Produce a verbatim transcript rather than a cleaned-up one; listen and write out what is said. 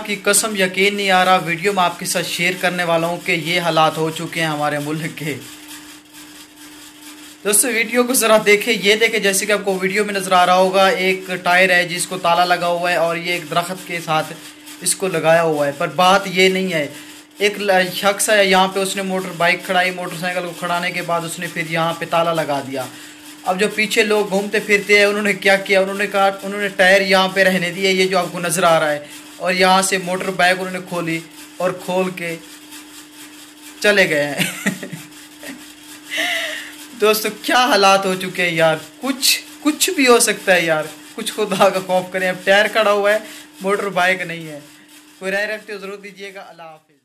की कसम यकीन नहीं आ रहा, वीडियो में आपके साथ शेयर करने वाला हूँ कि ये हालात हो चुके हैं हमारे मुल्क के। दोस्तों वीडियो को ज़रा देखें, ये देखें जैसे कि आपको वीडियो में नज़र आ रहा होगा, एक टायर है जिसको ताला लगा हुआ है और ये एक दरख्त के साथ इसको लगाया हुआ है। पर बात ये नहीं है, एक शख्स है यहाँ पे, उसने मोटर बाइक खड़ाई, मोटरसाइकिल को खड़ाने के बाद उसने फिर यहाँ पे ताला लगा दिया। अब जो पीछे लोग घूमते फिरते हैं उन्होंने क्या किया, उन्होंने कहा उन्होंने टायर यहाँ पे रहने दिए, ये जो आपको नज़र आ रहा है, और यहाँ से मोटर बाइक उन्होंने खोली और खोल के चले गए हैं। दोस्तों क्या हालात हो चुके हैं यार, कुछ कुछ भी हो सकता है यार, कुछ खुदा का खौफ करें। अब टायर खड़ा हुआ है, मोटर बाइक नहीं है। कोई राय रखते हो ज़रूर दीजिएगा। अल्लाह हाफिज़।